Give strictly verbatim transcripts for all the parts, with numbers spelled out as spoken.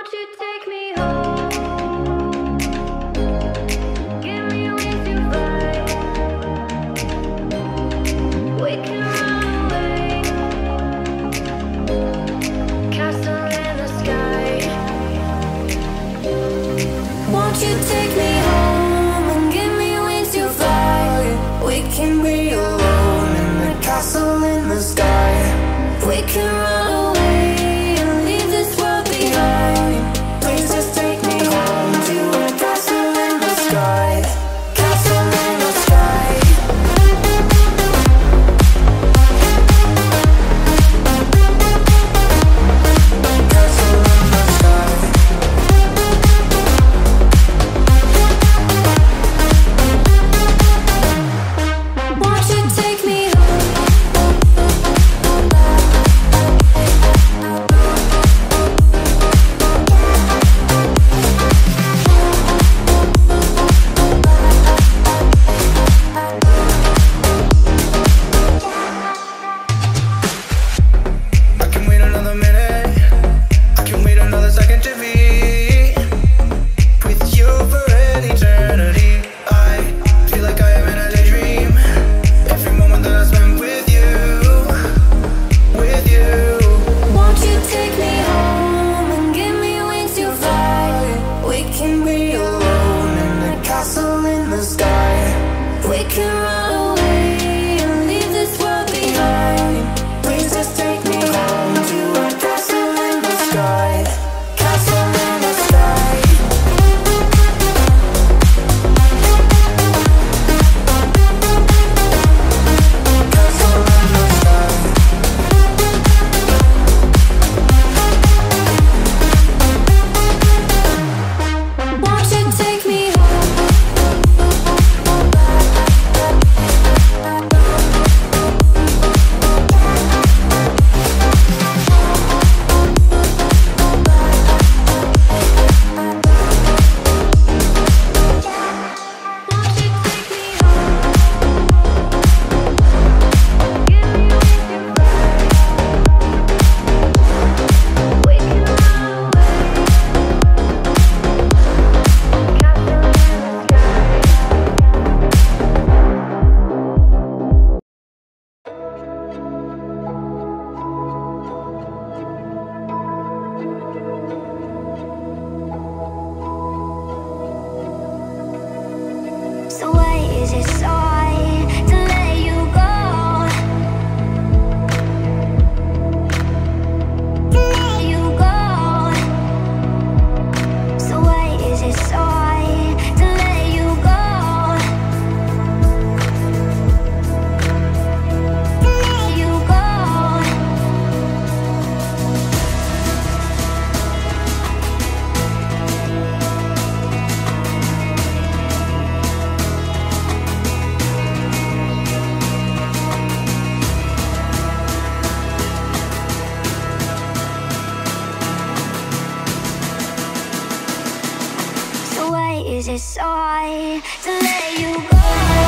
decide to let you go.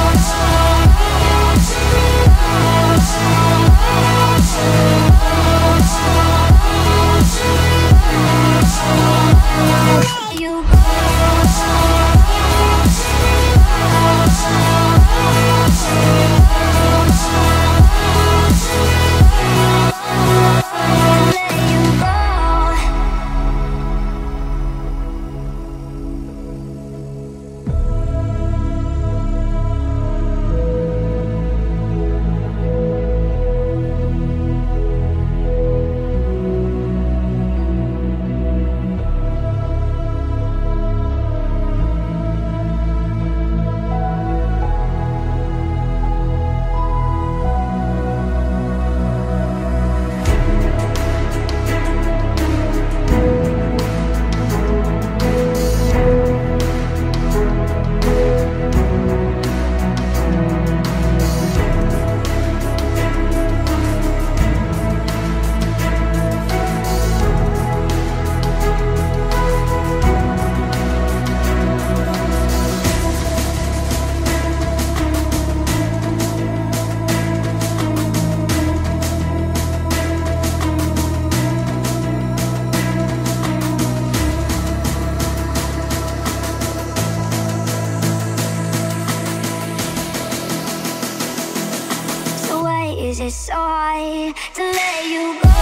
You so high to let you go.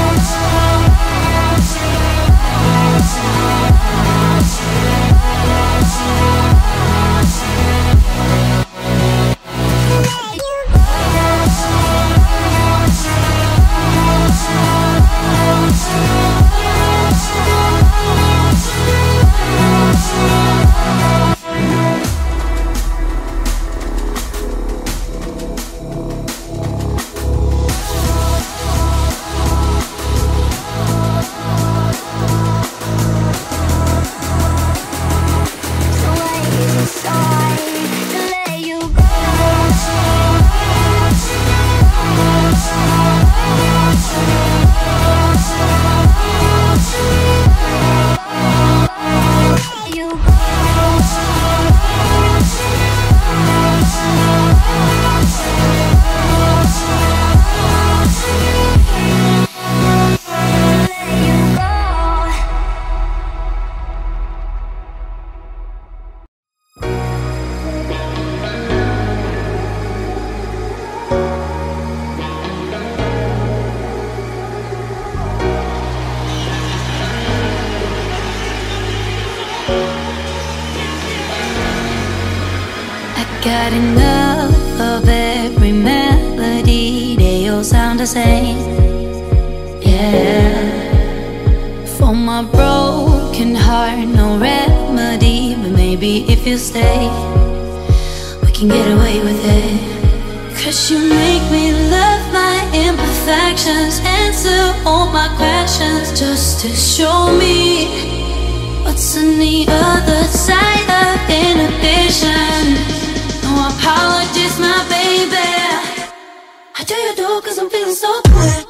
Got enough of every melody, they all sound the same. Yeah, for my broken heart, no remedy. But maybe if you stay, we can get away with it. Cause you make me love my imperfections, answer all my questions, just to show me what's on the other side of inhibition. No apologies, my baby. I do you do cause I'm feeling so good.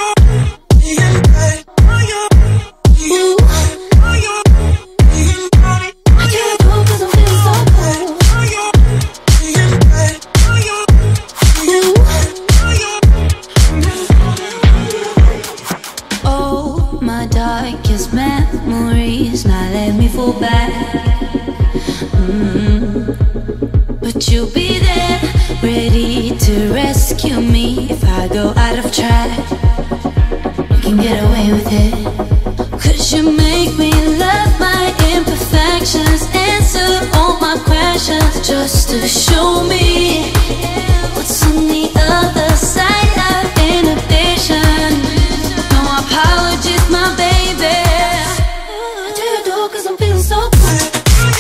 Ooh. I do you do cause I'm feeling so good. Ooh. Oh, my darkest memories, now let me fall back. mm. But you'll be there, ready to rescue me if I go out of track. You can get away with it. Cause you make me love my imperfections, answer all my questions, just to show me what's on the other side of inhibition. No apologies, my baby. I do you do cause I'm feeling so good.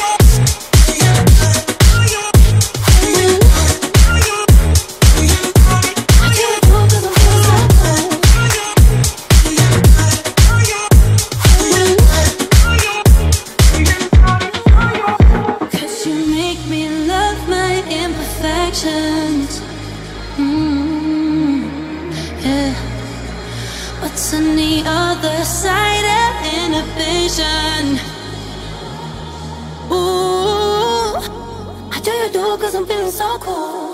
Mm, yeah. What's on the other side of inhibition? Ooh, I do you do cause I'm feeling so cool.